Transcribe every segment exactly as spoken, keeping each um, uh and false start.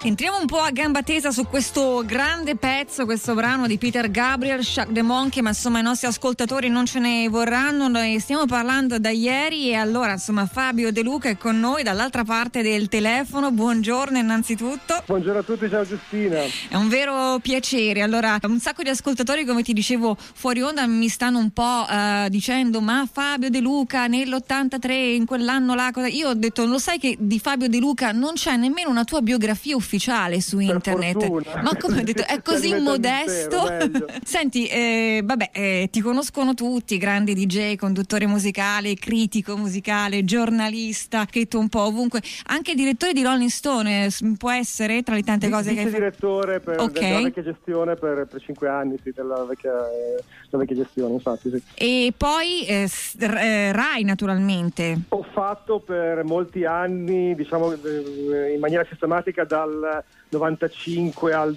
Entriamo un po' a gamba tesa su questo grande pezzo, questo brano di Peter Gabriel, Shock the Monkey, ma insomma i nostri ascoltatori non ce ne vorranno, noi stiamo parlando da ieri e allora insomma Fabio De Luca è con noi dall'altra parte del telefono. Buongiorno innanzitutto. Buongiorno a tutti, ciao Giustina. È un vero piacere. Allora, un sacco di ascoltatori, come ti dicevo fuori onda, mi stanno un po' uh, dicendo ma Fabio De Luca nell'ottantatré, in quell'anno là, cosa... io ho detto lo sai che di Fabio De Luca non c'è nemmeno una tua biografia ufficiale su internet, ma come ho detto è così modesto. Senti, eh, vabbè, eh, ti conoscono tutti, grandi D J, conduttore musicale, critico musicale, giornalista, scritto un po' ovunque, anche direttore di Rolling Stone, eh, può essere tra le tante cose Vice che hai direttore per okay. della vecchia gestione per, per cinque anni, sì, della vecchia, eh, della vecchia gestione, infatti, sì. E poi eh, Rai naturalmente. Ho fatto per molti anni, diciamo in maniera sistematica dal novantacinque al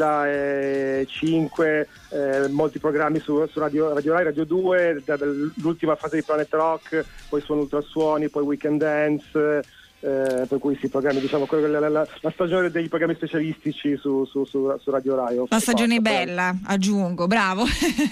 duemilacinque, eh, molti programmi su, su Radio, Radio Rai, Radio due, l'ultima fase di Planet Rock, poi Suono Ultrasuoni, poi Weekend Dance. Eh, per cui si programmi, diciamo, la, la, la, la stagione dei programmi specialistici su, su, su, su Radio Rai. La stagione bella, poi. Aggiungo, bravo.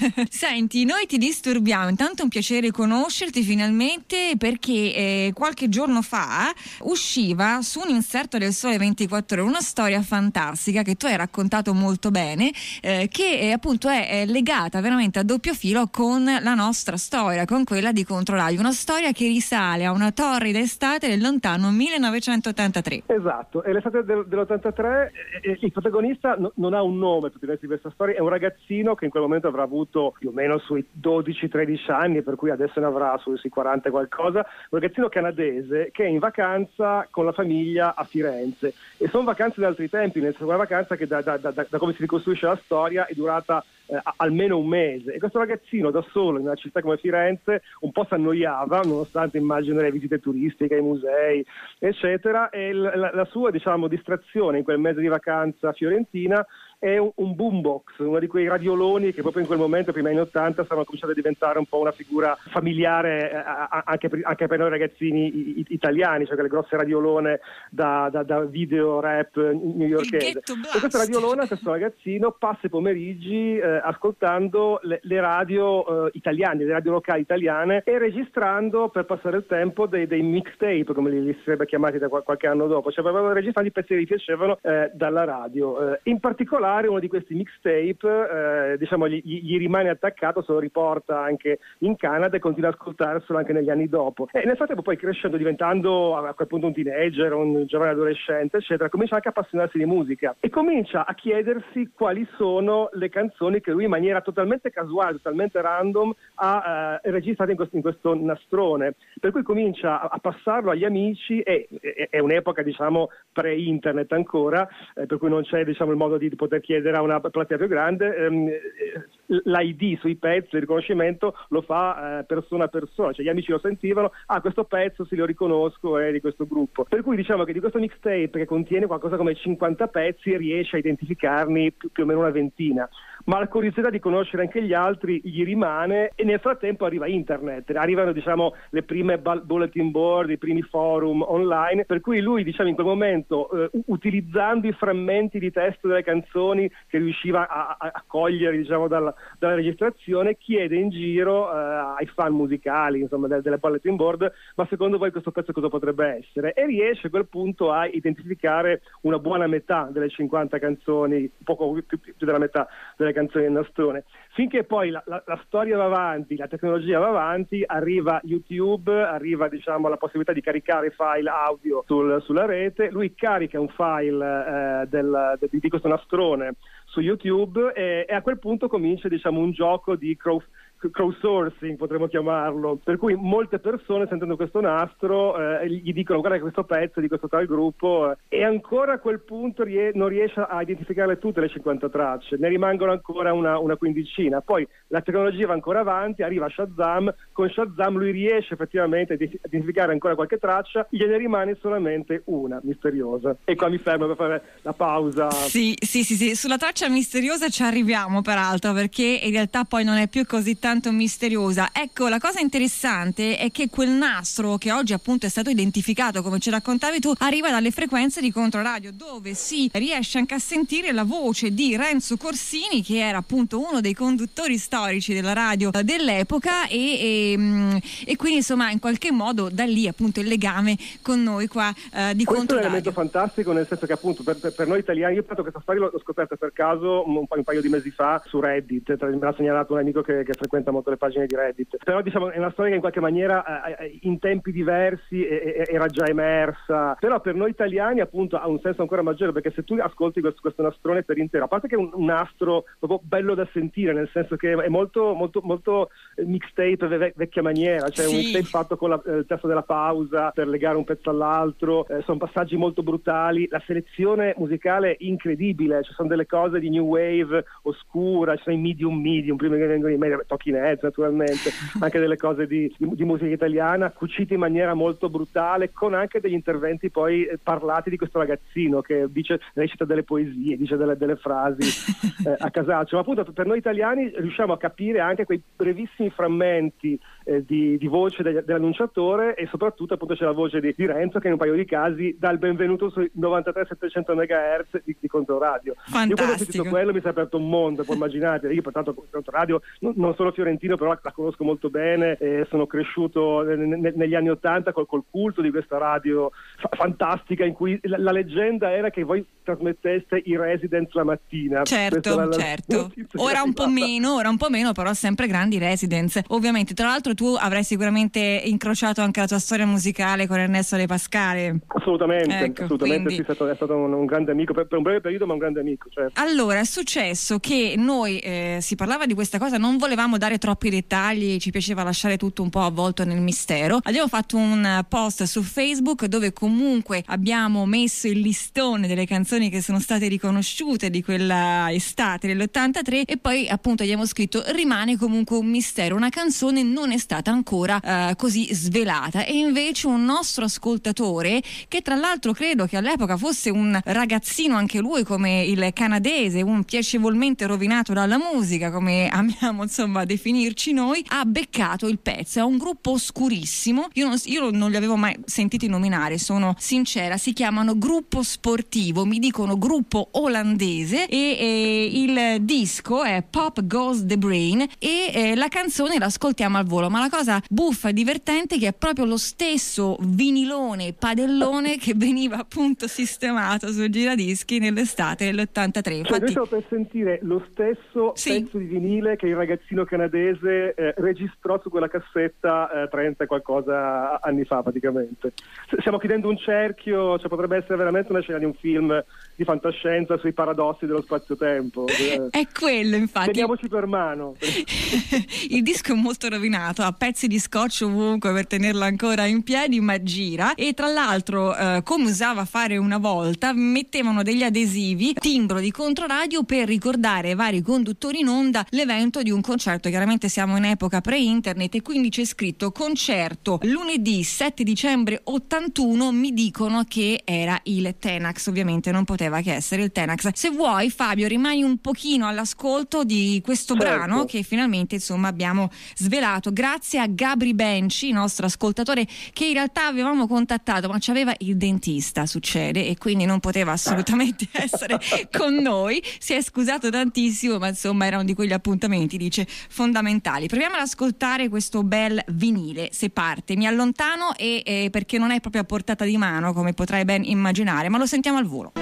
Senti, noi ti disturbiamo, intanto è un piacere conoscerti finalmente, perché eh, qualche giorno fa usciva su un inserto del Sole ventiquattro Ore una storia fantastica che tu hai raccontato molto bene, eh, che eh, appunto è, è legata veramente a doppio filo con la nostra storia, con quella di Controradio, una storia che risale a una torrida estate del lontano millenovecentottantatré. Esatto, è l'estate del, dell'ottantatré e, e il protagonista no, non ha un nome per tutti di questa storia, è un ragazzino che in quel momento avrà avuto più o meno sui dodici tredici anni, per cui adesso ne avrà sui, sui quaranta e qualcosa, un ragazzino canadese che è in vacanza con la famiglia a Firenze, e sono vacanze da altri tempi, nel senso una vacanza che da, da, da, da come si ricostruisce la storia è durata eh, almeno un mese, e questo ragazzino da solo in una città come Firenze un po' si annoiava, nonostante immagino le visite turistiche ai musei eccetera, e la, la sua, diciamo, distrazione in quel mese di vacanza fiorentina è un, un boombox, uno di quei radioloni che proprio in quel momento, prima anni ottanta, stavano cominciando a diventare un po' una figura familiare eh, anche, per, anche per noi ragazzini i, italiani, cioè quelle grosse radiolone da, da, da video rap newyorkese. E questo radiolone, questo ragazzino passa i pomeriggi eh, ascoltando le, le radio eh, italiane, le radio locali italiane, e registrando per passare il tempo dei, dei mixtape, come li, li si sarebbe chiamati da qualche anno dopo, cioè avevano registrato i pezzi che gli piacevano eh, dalla radio. Eh, in particolare uno di questi mixtape eh, diciamo gli, gli rimane attaccato, se lo riporta anche in Canada e continua ad ascoltarselo anche negli anni dopo, e nel frattempo poi crescendo, diventando a quel punto un teenager, un giovane adolescente eccetera, comincia anche a appassionarsi di musica e comincia a chiedersi quali sono le canzoni che lui in maniera totalmente casuale, totalmente random ha eh, registrato in questo, in questo nastrone, per cui comincia a, a passarlo agli amici, e è un'epoca diciamo pre-internet ancora, eh, per cui non c'è diciamo il modo di poter chiedere a una platea più grande, ehm, l'I D sui pezzi, il riconoscimento lo fa eh, persona a persona, cioè gli amici lo sentivano, ah questo pezzo sì lo riconosco, è di questo gruppo, per cui diciamo che di questo mixtape che contiene qualcosa come cinquanta pezzi riesce a identificarne più, più o meno una ventina, ma la curiosità di conoscere anche gli altri gli rimane, e nel frattempo arriva internet, arrivano diciamo le prime bulletin board, i primi forum online, per cui lui diciamo in quel momento eh, utilizzando i frammenti di testo delle canzoni che riusciva a, a, a cogliere diciamo dalla, dalla registrazione, chiede in giro eh, ai fan musicali insomma delle, delle bulletin board, ma secondo voi questo pezzo cosa potrebbe essere, e riesce a quel punto a identificare una buona metà delle cinquanta canzoni, poco più, più, più della metà delle canzoni del nastrone, finché poi la, la, la storia va avanti, la tecnologia va avanti, arriva YouTube, arriva diciamo la possibilità di caricare file audio sul, sulla rete, lui carica un file eh, del, de, di questo nastrone su YouTube e, e a quel punto comincia diciamo un gioco di crow, crowdsourcing, potremmo chiamarlo, per cui molte persone sentendo questo nastro eh, gli dicono guarda che questo pezzo di questo tal gruppo, eh, e ancora a quel punto rie- non riesce a identificarle tutte le cinquanta tracce, ne rimangono ancora una, una quindicina, poi la tecnologia va ancora avanti, arriva Shazam, con Shazam lui riesce effettivamente a identificare ancora qualche traccia, gliene rimane solamente una misteriosa, e qua mi fermo per fare la pausa. Sì, sì, sì, sì. Sulla traccia faccia misteriosa ci arriviamo peraltro, perché in realtà poi non è più così tanto misteriosa. Ecco, la cosa interessante è che quel nastro che oggi appunto è stato identificato, come ci raccontavi tu, arriva dalle frequenze di Controradio, dove si riesce anche a sentire la voce di Renzo Corsini, che era appunto uno dei conduttori storici della radio dell'epoca, e, e, e quindi insomma in qualche modo da lì appunto il legame con noi qua eh, di Controradio. Questo è un elemento fantastico, nel senso che appunto per, per, per noi italiani, io penso che questa storia l'ho scoperta per caso un, un paio di mesi fa su Reddit, me l'ha segnalato un amico che, che frequenta molto le pagine di Reddit, però diciamo è una storia che in qualche maniera eh, in tempi diversi eh, era già emersa, però per noi italiani appunto ha un senso ancora maggiore, perché se tu ascolti questo, questo nastrone per intero, a parte che è un, un nastro proprio bello da sentire, nel senso che è molto molto molto mixtape ve- vecchia maniera, cioè sì. Un mixtape fatto con la, il testo della pausa per legare un pezzo all'altro, eh, sono passaggi molto brutali, la selezione musicale incredibile, ci sono delle cose di new wave oscura, ci sono i medium medium prima che vengono i media, Talking Heads naturalmente, anche delle cose di, di, di musica italiana cucite in maniera molto brutale, con anche degli interventi poi eh, parlati di questo ragazzino che dice, recita delle poesie, dice delle, delle frasi eh, a casaccio, ma appunto per noi italiani riusciamo a capire anche quei brevissimi frammenti eh, di, di voce degli, dell'annunciatore, e soprattutto appunto c'è la voce di, di Renzo che in un paio di casi dà il benvenuto sui novantatré settecento megahertz di, di Controradio. Fantastico. Io quando ho sentito quello mi si è aperto un mondo, puoi immaginate, io pertanto Controradio non, non sono fiorentino, però la, la conosco molto bene, e sono cresciuto ne, ne, negli anni ottanta col, col culto di questa radio fa- fantastica in cui la, la leggenda era che voi trasmetteste i Residents la mattina. Certo, la, la, certo. Ora un po' meno, ora un po' meno, però sempre grandi Residents. Ovviamente, tra l'altro tu avrai sicuramente incrociato anche la tua storia musicale con Ernesto De Pascale. Assolutamente, ecco, assolutamente quindi... sì, è stato, è stato un, un grande amico, per, per un breve periodo ma un grande amico. Certo. Allora, è successo che noi, eh, si parlava di questa cosa, non volevamo dare troppi dettagli, ci piaceva lasciare tutto un po' avvolto nel mistero. Abbiamo fatto un post su Facebook dove comunque abbiamo messo il listone delle canzoni che sono state riconosciute di quella estate dell'ottantatré, e poi appunto abbiamo scritto: rimane comunque un mistero, una canzone non è stata ancora eh, così svelata. E invece un nostro ascoltatore, che tra l'altro credo che all'epoca fosse un ragazzino anche lui come il canadese, un piacevolmente rovinato dalla musica, come amiamo insomma definirci noi, ha beccato il pezzo. È un gruppo oscurissimo, io non, io non li avevo mai sentiti nominare, sono sincera, si chiamano Gruppo Sportivo, mi dicono gruppo olandese, e, e il disco è Pop Goes the Brain, e eh, la canzone l'ascoltiamo al volo. Ma la cosa buffa e divertente è che è proprio lo stesso vinilone padellone che veniva appunto sistemato sul giradischi nell'estate dell'ottantatré. Cioè, Infatti, noi stiamo per sentire lo stesso sì. pezzo di vinile che il ragazzino canadese eh, registrò su quella cassetta eh, trenta e qualcosa anni fa praticamente. Stiamo chiudendo un cerchio, cioè potrebbe essere veramente una scena di un film di fantascienza sui paradossi dello spazio-tempo. È quello, infatti. Teniamoci per mano. Il disco è molto rovinato, ha pezzi di scotch ovunque per tenerlo ancora in piedi, ma gira. E tra l'altro, eh, come usava fare una volta, mettevano degli adesivi timbro di Controradio per ricordare ai vari conduttori in onda l'evento di un concerto. Chiaramente siamo in epoca pre-internet, e quindi c'è scritto concerto lunedì sette dicembre ottantuno, mi dicono che era il Tenax, ovviamente non poteva che essere il Tenax. Se vuoi, Fabio, rimani un pochino all'ascolto di questo certo. brano che finalmente insomma abbiamo svelato grazie a Gabri Benci, nostro ascoltatore, che in realtà avevamo contattato ma c'aveva il dentista, succede, e quindi non poteva assolutamente essere con noi. Si è scusato tantissimo, ma insomma era uno di quegli appuntamenti, dice, fondamentali. Proviamo ad ascoltare questo bel vinile. Se parte, mi allontano e, e perché non è proprio a portata di mano, come potrai ben immaginare, ma lo sentiamo al volo.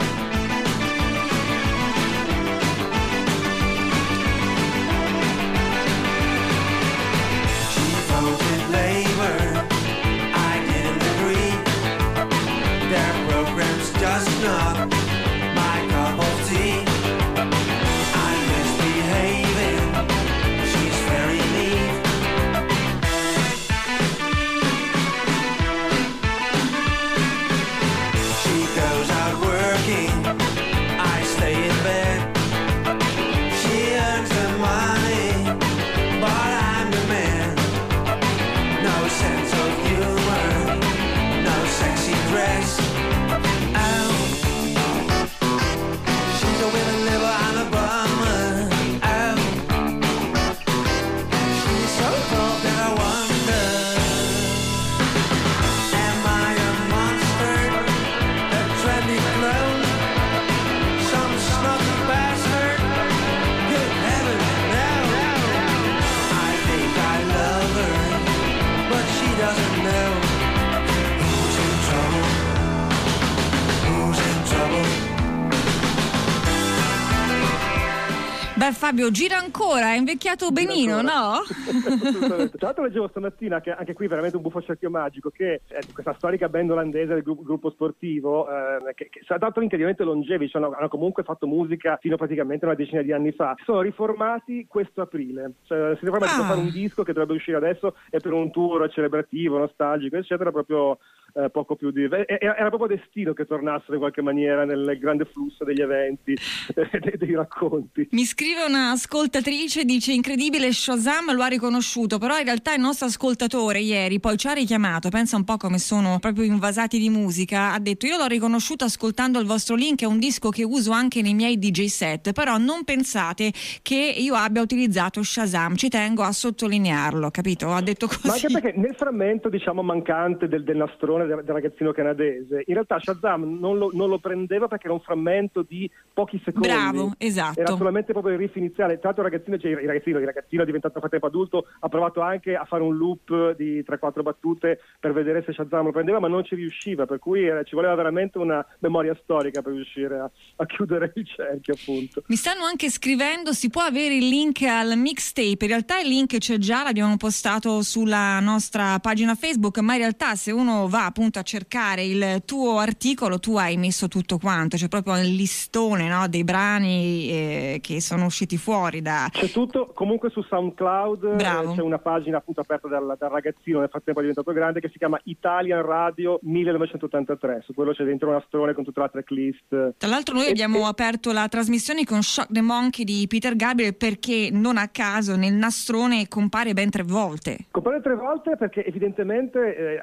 Just not my cup of tea. I'm misbehaving, she's very mean. She goes out working Beh, Fabio, gira ancora, è invecchiato benino, no? Tra l'altro leggevo stamattina che anche qui veramente un buffo cerchio magico, che eh, questa storica band olandese del gruppo, gruppo sportivo eh, che, che è dato incredibilmente longevi, cioè hanno, hanno comunque fatto musica fino a praticamente una decina di anni fa, sono riformati questo aprile, cioè si riformati ah. per fare un disco che dovrebbe uscire adesso e per un tour celebrativo, nostalgico eccetera, proprio eh, poco più di era proprio destino che tornassero in qualche maniera nel grande flusso degli eventi e dei, dei racconti. Mi scrive una ascoltatrice, dice incredibile, Shazam lo ha riconosciuto, però in realtà il nostro ascoltatore ieri poi ci ha richiamato, pensa un po' come sono proprio invasati di musica, ha detto io l'ho riconosciuto ascoltando il vostro link, è un disco che uso anche nei miei D J set, però non pensate che io abbia utilizzato Shazam, ci tengo a sottolinearlo, capito? Ha detto così. Ma anche perché nel frammento diciamo mancante del, del nastrone del, del ragazzino canadese, in realtà Shazam non lo, non lo prendeva perché era un frammento di pochi secondi. Bravo, esatto. Era solamente proprio il riff iniziale. Tra l'altro il ragazzino, cioè, il ragazzino, il ragazzino diventato frattempo adulto, ha provato anche a fare un loop di tre quattro battute per vedere se Shazam lo prendeva, ma non ci riusciva, per cui eh, ci voleva veramente una memoria storica per riuscire a, a chiudere il cerchio, appunto. Mi stanno anche scrivendo, si può avere il link al mixtape, in realtà il link c'è già, l'abbiamo postato sulla nostra pagina Facebook, ma in realtà se uno va appunto a cercare il tuo articolo tu hai messo tutto quanto, c'è proprio il listone, no, dei brani eh, che sono usciti fuori da... C'è tutto, comunque su SoundCloud eh, c'è una pagina appunto aperta dal, dal ragazzino, nel frattempo è diventato grande, che si chiama Italian Radio millenovecentottantatré, su quello c'è dentro una storia con tutta la tracklist. Tra l'altro noi e, abbiamo e... aperto la trasmissione con Shock the Monkey di Peter Gabriel perché non a caso nel nastrone compare ben tre volte. Compare tre volte perché evidentemente eh,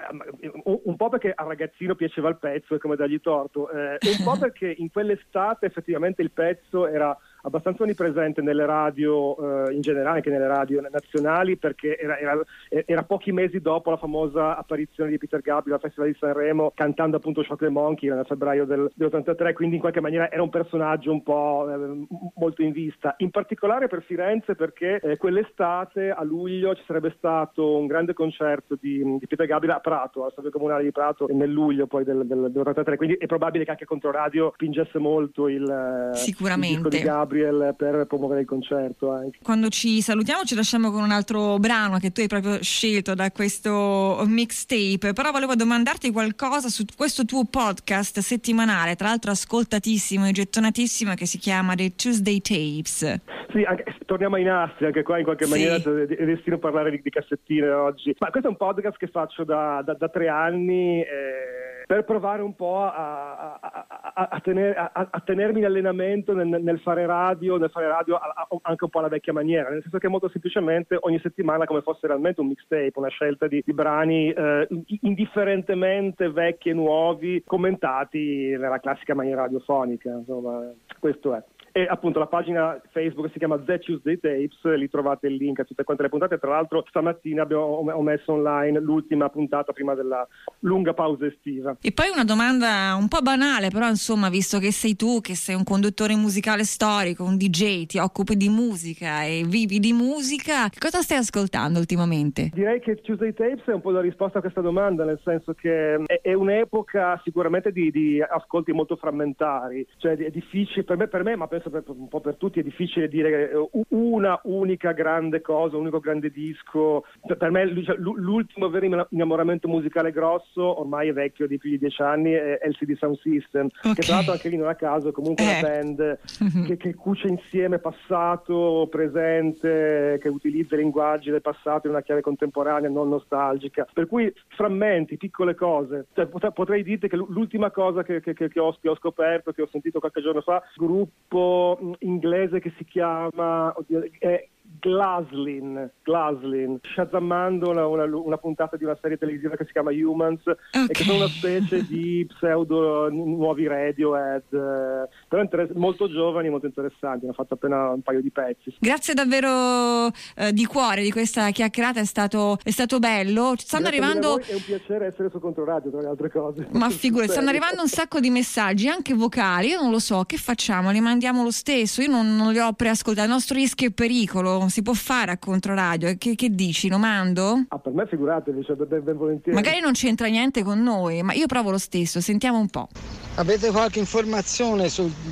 un po' perché al ragazzino piaceva il pezzo e come dargli torto, eh, e un po' perché in quell'estate effettivamente il pezzo era abbastanza onnipresente nelle radio eh, in generale, anche nelle radio nazionali, perché era, era, era pochi mesi dopo la famosa apparizione di Peter Gabriel al Festival di Sanremo cantando appunto Shock the Monkey nel febbraio del, dell'ottantatré, quindi in qualche maniera era un personaggio un po' eh, molto in vista, in particolare per Firenze perché eh, quell'estate a luglio ci sarebbe stato un grande concerto di, di Peter Gabriel a Prato, al Stadio Comunale di Prato nel luglio poi del, del, dell'ottantatré, quindi è probabile che anche Controradio spingesse molto il, Sicuramente. il disco di Gabriel per promuovere il concerto anche. Quando ci salutiamo ci lasciamo con un altro brano che tu hai proprio scelto da questo mixtape, però volevo domandarti qualcosa su questo tuo podcast settimanale, tra l'altro ascoltatissimo e gettonatissimo, che si chiama The Tuesday Tapes. Sì, anche, torniamo ai nastri, anche qua in qualche sì. maniera è destino a parlare di, di cassettine oggi, ma questo è un podcast che faccio da, da, da tre anni eh, per provare un po' a, a, a, a, tener, a, a tenermi in allenamento nel, nel fare radio, nel fare radio anche un po' alla vecchia maniera, nel senso che molto semplicemente ogni settimana come fosse realmente un mixtape, una scelta di, di brani eh, indifferentemente vecchi e nuovi, commentati nella classica maniera radiofonica, insomma, questo è. E appunto la pagina Facebook si chiama The Tuesday Tapes, lì trovate il link a tutte quante le puntate. Tra l'altro stamattina abbiamo, ho messo online l'ultima puntata prima della lunga pausa estiva. E poi una domanda un po' banale, però insomma, visto che sei tu, che sei un conduttore musicale storico, un D J, ti occupi di musica e vivi di musica, che cosa stai ascoltando ultimamente? Direi che Tuesday Tapes è un po' la risposta a questa domanda, nel senso che è, è un'epoca sicuramente di, di ascolti molto frammentari, cioè è difficile per me, per me ma penso per, un po' per tutti è difficile dire una unica grande cosa, un unico grande disco. Per me l'ultimo vero innamoramento musicale grosso, ormai è vecchio di più di dieci anni, è L C D Sound System, okay. Che tra l'altro anche lì non a caso è comunque eh. una band mm-hmm. che, che cuce insieme passato, presente, che utilizza i linguaggi del passato in una chiave contemporanea, non nostalgica, per cui frammenti, piccole cose, cioè, potrei dirti che l'ultima cosa che, che, che, ho, che ho scoperto, che ho sentito qualche giorno fa, gruppo inglese che si chiama oddio, è Glaslin, Glaslin, shazammando una, una, una puntata di una serie televisiva che si chiama Humans, okay. E che sono una specie di pseudo nuovi Radiohead, eh, però interess- molto giovani, molto interessanti, hanno fatto appena un paio di pezzi. Grazie davvero eh, di cuore di questa chiacchierata, è stato, è stato bello. Stanno Grazie arrivando... È un piacere essere su Controradio, tra le altre cose. Ma figurati, stanno arrivando un sacco di messaggi, anche vocali, io non lo so, che facciamo? Li mandiamo lo stesso? Io non, non li ho preascoltati, il nostro rischio e pericolo si può fare a Controradio, che, che dici, lo mando? Ah, per me figuratevi, cioè, ben, ben volentieri. Magari non c'entra niente con noi, ma io provo lo stesso, sentiamo un po'. Avete qualche informazione sul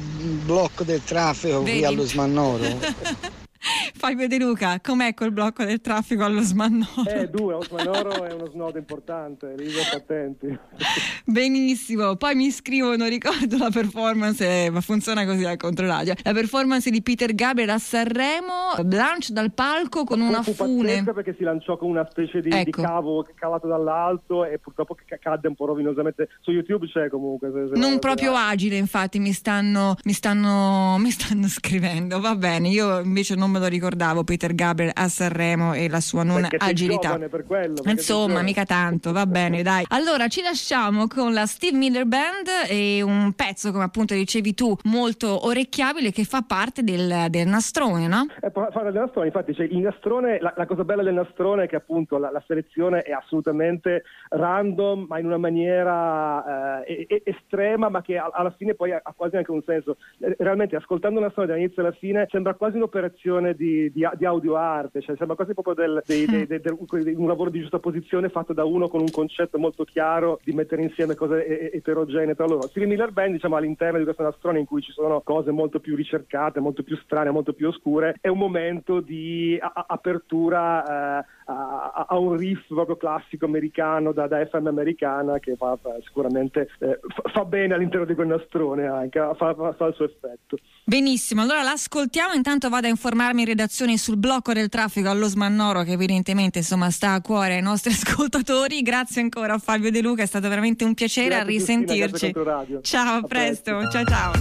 blocco del traffico Vedi? qui allo Smannoro. Fabio De Luca, com'è col blocco del traffico allo Smannoro? Eh, due, Osmanoro è uno snodo importante, lì state attenti. Benissimo, poi mi scrivono, ricordo la performance, eh, ma funziona così al controradio, la performance di Peter Gabriel a Sanremo, lancio dal palco con una fu fune. pazzesca perché si lanciò con una specie di, Ecco. di cavo cavato dall'alto e purtroppo ca- cadde un po' rovinosamente. Su YouTube c'è comunque. Se, se Non no- proprio agile, infatti mi stanno, mi stanno mi stanno scrivendo. Va bene, io invece non me lo ricordavo Peter Gabriel a Sanremo e la sua non Perché sei agilità. giovane per quello, perché sei Insomma, giovane. mica tanto, va bene, dai. Allora ci lasciamo con la Steve Miller Band e un pezzo, come appunto dicevi tu, molto orecchiabile che fa parte del, del nastrone, no? Eh, pa- parla del nastrone, infatti cioè, il nastrone, la, la cosa bella del nastrone è che appunto la, la selezione è assolutamente random, ma in una maniera eh, e- e- estrema, ma che a- alla fine poi ha, ha quasi anche un senso. Eh, Realmente ascoltando il nastrone dall'inizio alla fine sembra quasi un'operazione di, di, di audio arte, cioè sembra quasi proprio del, dei, dei, dei, del- un lavoro di giustaposizione fatto da uno con un concetto molto chiaro di mettere insieme cose e- e- eterogenee tra loro. Steve Miller Band, diciamo, all'interno di questo nastrone in cui ci sono cose molto più ricercate, molto più strane, molto più oscure, è un momento di a- a- apertura eh, a, a un riff proprio classico americano da, da F M americana che fa, fa sicuramente eh, fa, fa bene all'interno di quel nastrone, anche fa, fa, fa il suo effetto. Benissimo, allora l'ascoltiamo, intanto vado a informarmi in redazione sul blocco del traffico allo Smannoro che evidentemente insomma sta a cuore ai nostri ascoltatori. Grazie ancora a Fabio De Luca, è stato veramente un piacere. Grazie, a risentirci. Giustina, grazie Controradio. Ciao, a A presto. presto. Ciao ciao.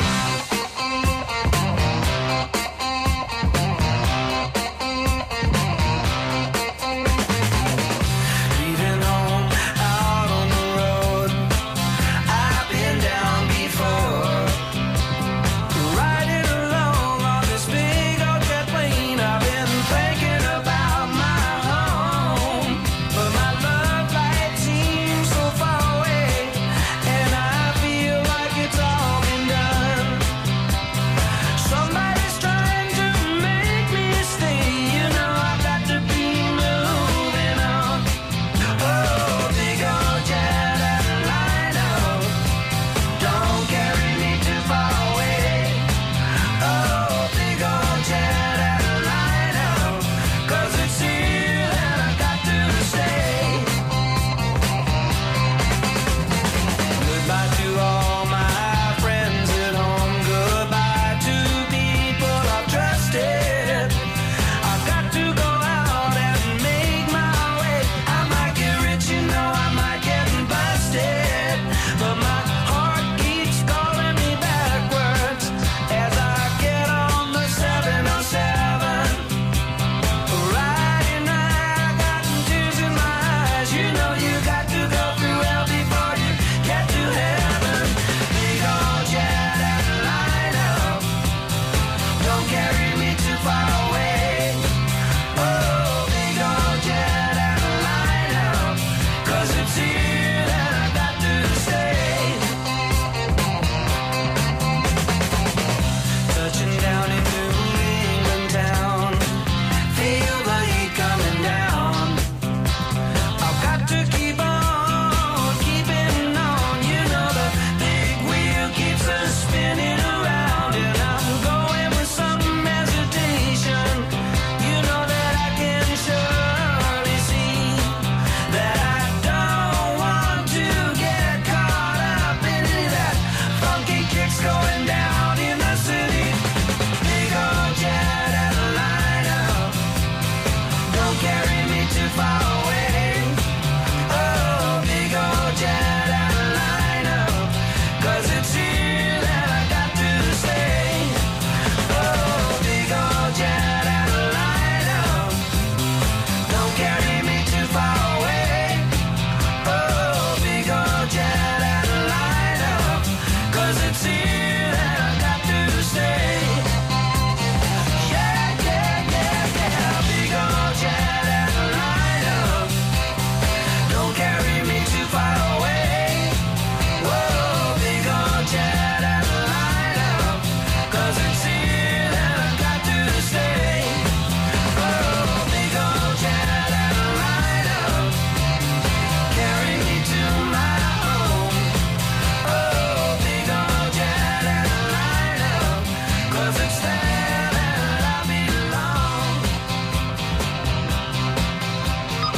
Leaving home out on the road, I've been down before. Riding along on this big old jet plane, I've been thinking about my home, but my love light seems so far away, and I feel like it's all been done.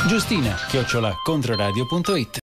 Giustina, chiocciola controradio punto it.